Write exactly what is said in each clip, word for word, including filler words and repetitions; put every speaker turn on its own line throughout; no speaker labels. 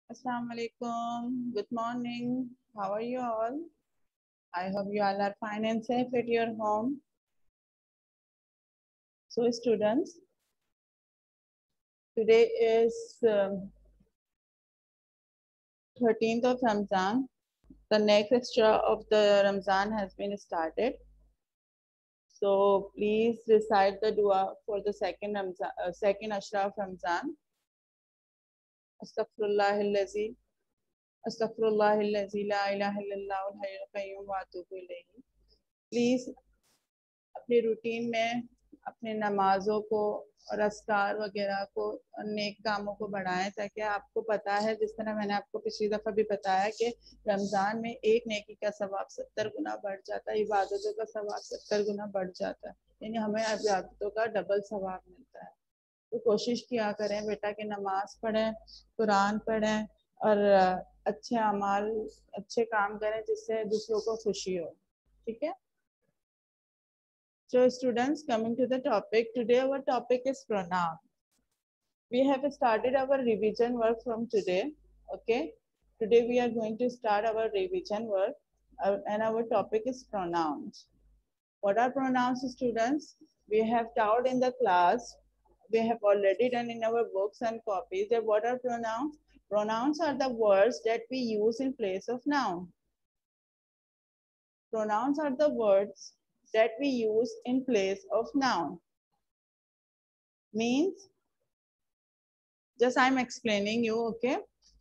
Assalamu alaikum. Good morning. How are you all? I hope you all are fine and safe at your home. So, students, today is um, thirteenth of Ramzan. The next extra of the Ramzan has been started. So, please recite the dua for the second Ramzan, uh, second Ashra of Ramzan. Astaghfirullahillazi Astaghfirullahillazi la ilaha illallah al-hayyul qayyum wa atubu ilayhi. Please अपने routine में अपने नमाजों को और अस्कार वगैरह को और नेक कामों को बढ़ाएं, ताकि आपको पता है, जिस तरह मैंने आपको पिछली दफ़ा भी बताया कि रमज़ान में एक नेकी का सवाब सत्तर गुना बढ़ जाता है, इबादतों का सवाब सत्तर गुना बढ़ जाता है, यानी हमें इबादतों का डबल सवाब मिलता है। तो कोशिश किया करें बेटा कि नमाज पढ़ें, कुरान पढ़ें और अच्छे अमाल अच्छे काम करें जिससे दूसरों को खुशी हो। ठीक है। So students, coming to the topic, today our topic is pronoun. We have started our revision work from today. Okay. Today we are going to start our revision work uh, and our topic is pronouns. What are pronouns, students? We have taught in the class. We have already done in our books and copies that what are pronouns? Pronouns are the words that we use in place of noun. Pronouns are the words that we use in place of noun. Means, just I'm explaining you, okay?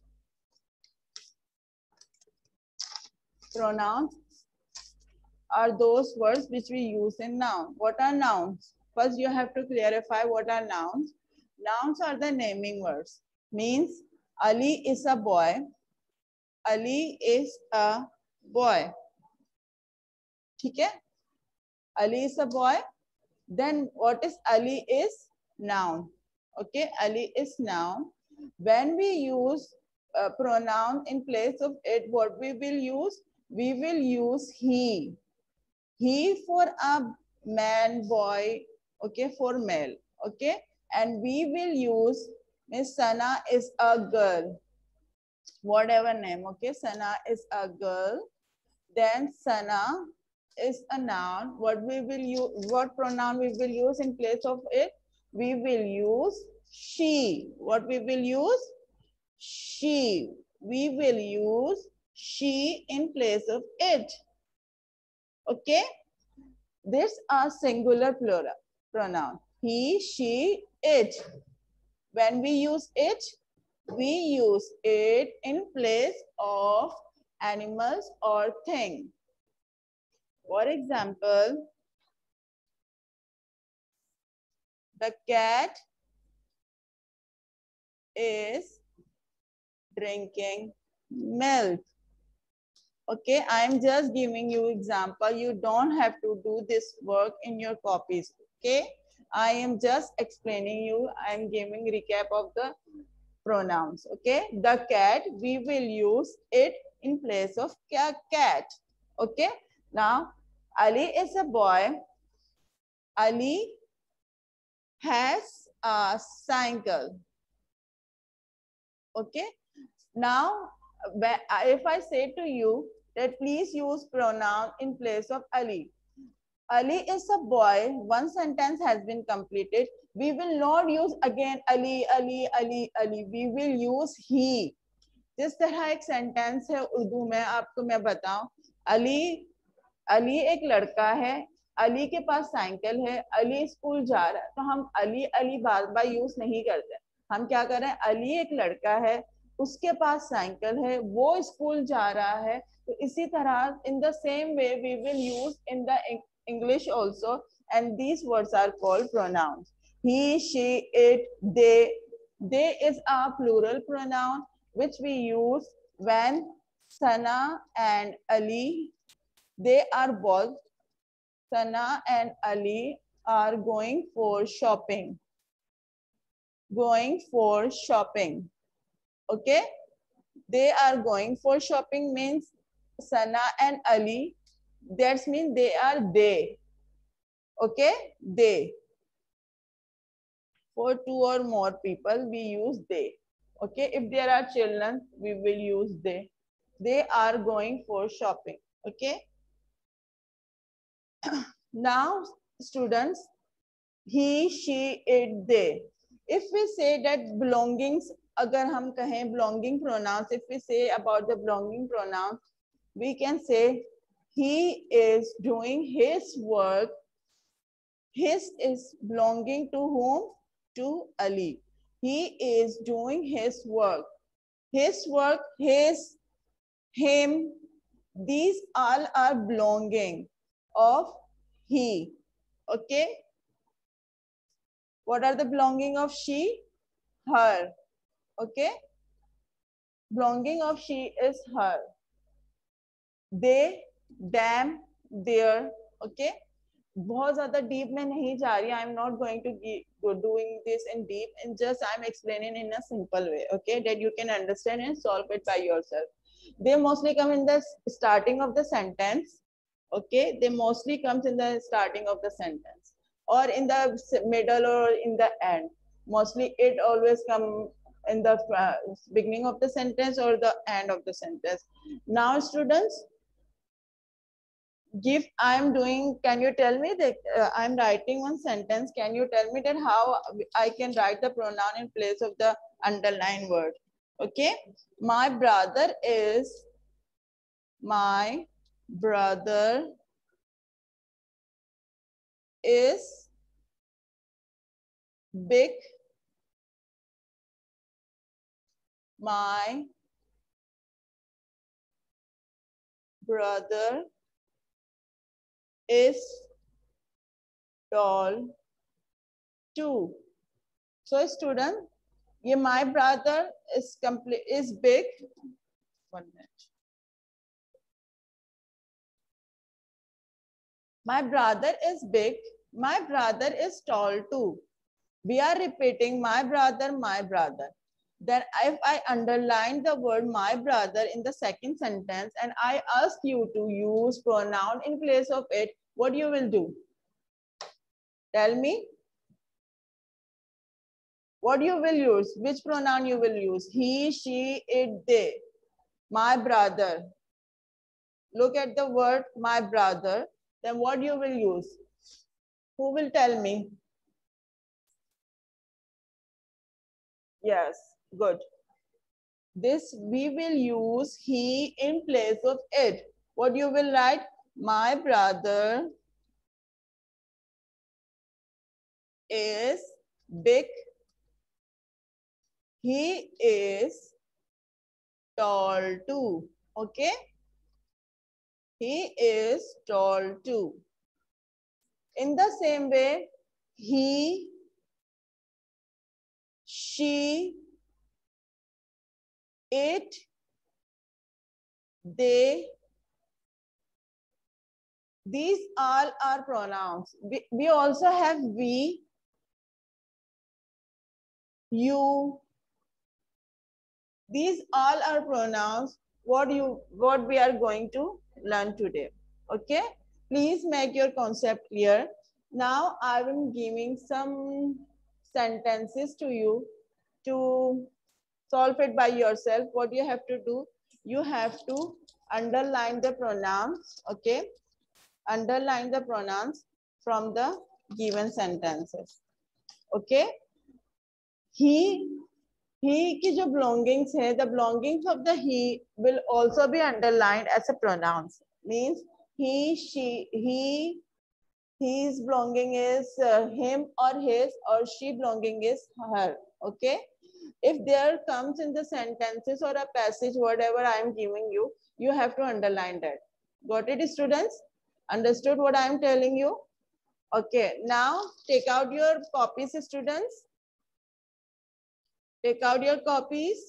Pronouns are those words which we use in noun. What are nouns? First, you have to clarify what are nouns. Nouns are the naming words. Means, Ali is a boy. Ali is a boy. Okay? Ali is a boy. Then what is Ali is noun. Okay, Ali is noun. When we use a pronoun in place of it, what we will use? We will use he. He for a man, boy, okay, for male, okay. And we will use Miss Sana is a girl. Whatever name, okay. Sana is a girl. Then Sana is a noun. What we will use, what pronoun we will use in place of it? We will use she. What we will use? She. We will use she in place of it. Okay? This are singular plural pronoun. He, she, it. When we use it, we use it in place of animals or thing. For example, the cat is drinking milk. Okay, I am just giving you example. You don't have to do this work in your copies. Okay, I am just explaining you. I am giving recap of the pronouns. Okay, the cat, we will use it in place of cat. Okay, now Ali is a boy. Ali has a cycle. Okay, now if I say to you that please use pronoun in place of Ali. Ali is a boy. One sentence has been completed. We will not use again Ali, Ali, Ali, Ali. We will use he. जिस तरह एक sentence है उर्दू में, आपको मैं बताऊं, अली अली एक लड़का है, अली के पास साइकिल है, अली स्कूल जा रहा है, तो हम अली अली बार बार यूज नहीं करते। हम क्या करें? अली एक लड़का है, उसके पास साइकिल है, वो स्कूल जा रहा है। तो इसी तरह in the same way we will use in the English also, and these words are called pronounce. He, she, it, they. They is a plural pronoun which we use when Sana and Ali, they are both, Sana and Ali are going for shopping. Going for shopping. Okay? They are going for shopping means Sana and Ali, that means they are they. Okay? They. For two or more people, we use they. Okay, if there are children, we will use they. They are going for shopping. Okay. Now, students, he, she, it, they. If we say that belongings, agar hum kahe belonging pronouns, if we say about the belonging pronouns, we can say he is doing his work. His is belonging to whom? To Ali. He is doing his work. His work, his, him, these all are belonging of he. Okay. What are the belonging of she? Her. Okay. Belonging of she is her. They, them, their. Okay. बहुत ज़्यादा deep में नहीं जा रही. I'm not going to be doing this in deep, and just I'm explaining in a simple way. Okay, that you can understand and solve it by yourself. They mostly come in the starting of the sentence. Okay, they mostly comes in the starting of the sentence or in the middle or in the end. Mostly it always come in the uh, beginning of the sentence or the end of the sentence. Now students, give I'm doing, can you tell me that uh, I'm writing one sentence, can you tell me that how I can write the pronoun in place of the underlined word? Okay, my brother is, my brother is big, my brother is tall too. So student, ये my brother is complete is big. One minute. My brother is big. My brother is tall too. We are repeating my brother, my brother. Then if I underline the word my brother in the second sentence and I ask you to use pronoun in place of it, what you will do? Tell me. What you will use? Which pronoun you will use? He, she, it, they. My brother. Look at the word my brother. Then what you will use? Who will tell me? Yes, good. This we will use he in place of it. What you will write? My brother is big. He is tall too. Okay? He is tall too. In the same way, he, she, it, they, these all are pronouns. We, we also have we, you. These all are pronouns. What you what we are going to learn today. Okay? Please make your concept clear. Now I am giving some sentences to you to solve it by yourself. What you have to do? You have to underline the pronouns. Okay? Underline the pronouns from the given sentences. Okay? He, he की जो belongings है, the belongings of the he will also be underlined as a pronouns. Means he, she, he, his belonging is uh, him or his, or she belonging is her. Okay. If there comes in the sentences or a passage, whatever I am giving you, you have to underline that. Got it, students? Understood what I am telling you? Okay. Now take out your copies, students. Take out your copies.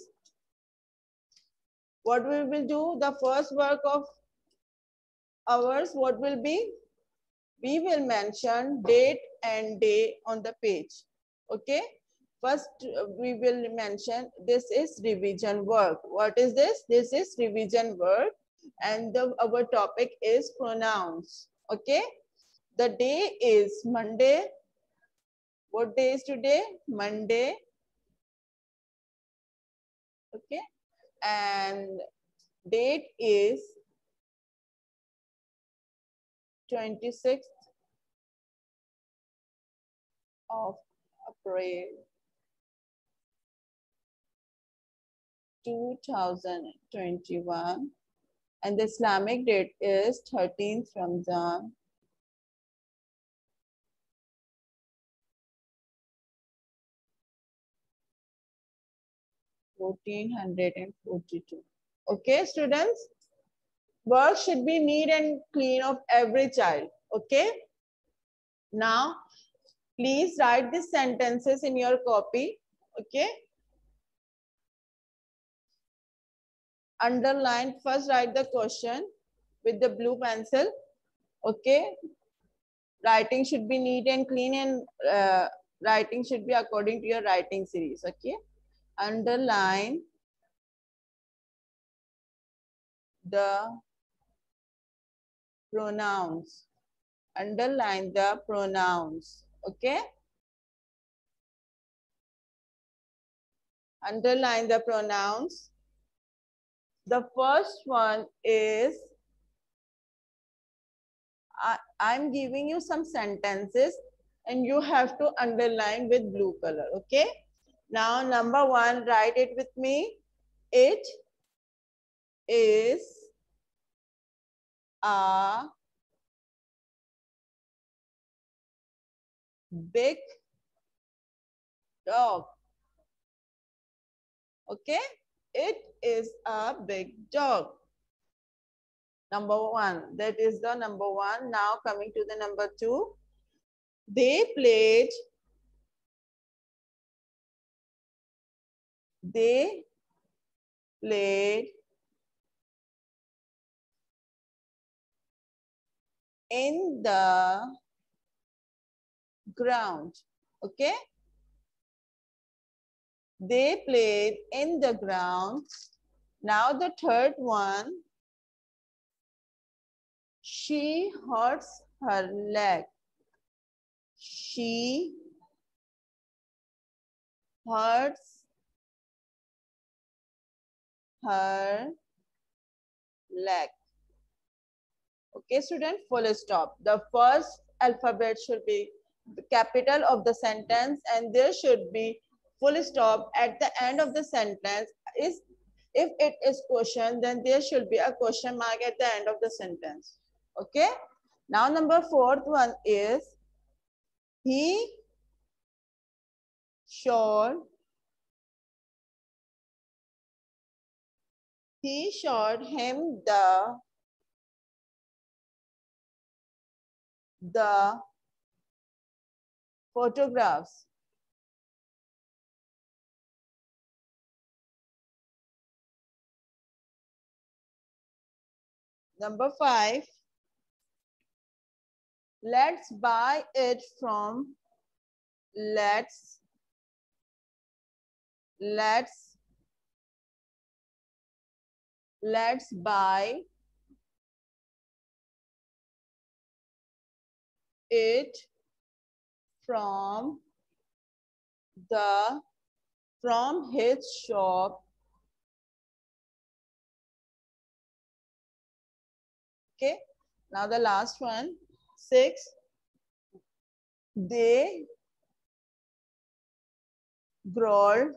What we will do, the first work of ours, what will be? We will mention date and day on the page. Okay. First, we will mention this is revision work. What is this? This is revision work, and the, our topic is pronouns. Okay. The day is Monday. What day is today? Monday. Okay, and date is twenty-sixth of April two thousand twenty-one, and the Islamic date is thirteenth Ramzan fourteen forty-two. Okay, students, work should be neat and clean of every child. Okay, now please write these sentences in your copy. Okay, underline, first write the question with the blue pencil. Okay, writing should be neat and clean, and uh, writing should be according to your writing series. Okay, underline the pronouns, underline the pronouns. Okay, underline the pronouns. The first one is, I, I'm giving you some sentences and you have to underline with blue color. Okay, now number one, write it with me. It is a big dog. Okay, it is a big dog. Number one, that is the number one. Now coming to the number two, they played, they played in the ground. Okay, they played in the ground. Now the third one, she hurts her leg. She hurts her leg. Okay, student, full stop. The first alphabet should be the capital of the sentence, and there should be full stop at the end of the sentence. Is if it is question, then there should be a question mark at the end of the sentence. Okay, now number fourth one is, he showed he showed him the the photographs. Number five, let's buy it from, let's, let's, let's buy it from the, from his shop. Okay, now the last one, six, they growled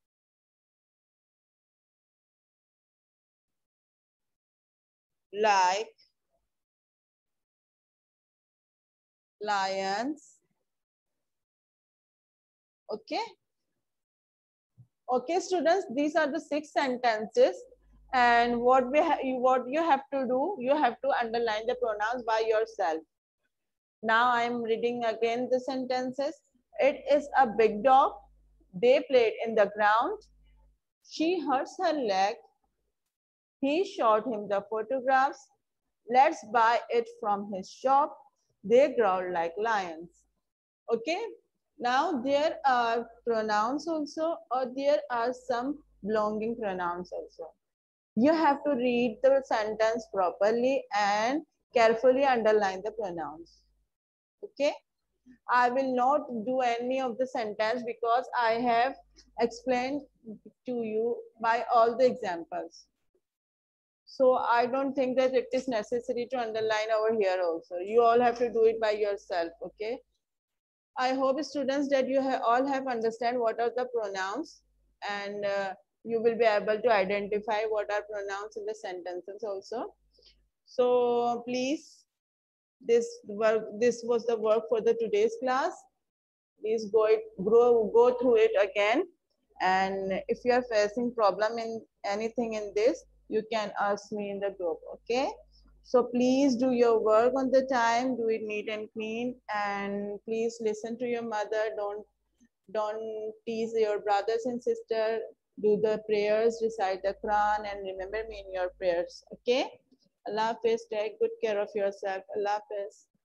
like lions. Okay, okay students, these are the six sentences, and what we what you have to do, you have to underline the pronouns by yourself. Now I'm reading again the sentences. It is a big dog. They played in the ground. She hurts her leg. He showed him the photographs. Let's buy it from his shop. They growl like lions. Okay. Now there are pronouns also, or there are some belonging pronouns also. You have to read the sentence properly and carefully underline the pronouns. Okay. I will not do any of the sentence because I have explained to you by all the examples. So I don't think that it is necessary to underline over here also. You all have to do it by yourself, okay? I hope students that you ha all have understand what are the pronouns, and uh, you will be able to identify what are pronouns in the sentences also. So please, this work, this was the work for the today's class. Please go it, go, go through it again. And if you are facing problem in anything in this, you can ask me in the group, okay? So please do your work on the time, do it neat and clean, and please listen to your mother. Don't, don't tease your brothers and sisters. Do the prayers, recite the Quran, and remember me in your prayers, okay? Allah Hafiz, take good care of yourself. Allah Hafiz.